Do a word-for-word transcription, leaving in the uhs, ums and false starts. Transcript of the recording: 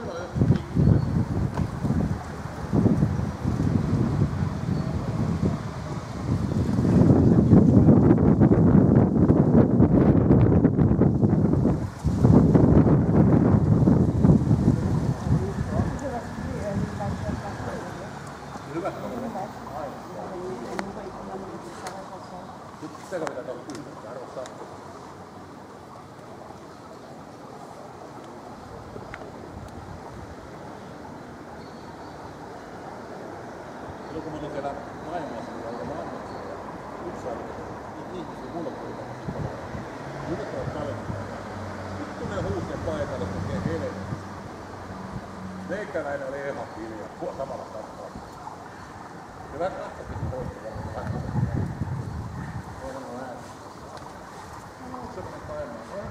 Silloin kun mä olin siellä maailmassa, niin oli maailmassa yksi aika, ihmisiä mullottuja yllättävät paljon. Nyt kun ne huusien paikalle tekee helvetti. Meikäläinen oli ihan hiljaa, kuva samalla tapaa. Ja vähän katsokin poistua varmaan vähän. Voi sanoa ääni. Se on semmoinen maailmaa.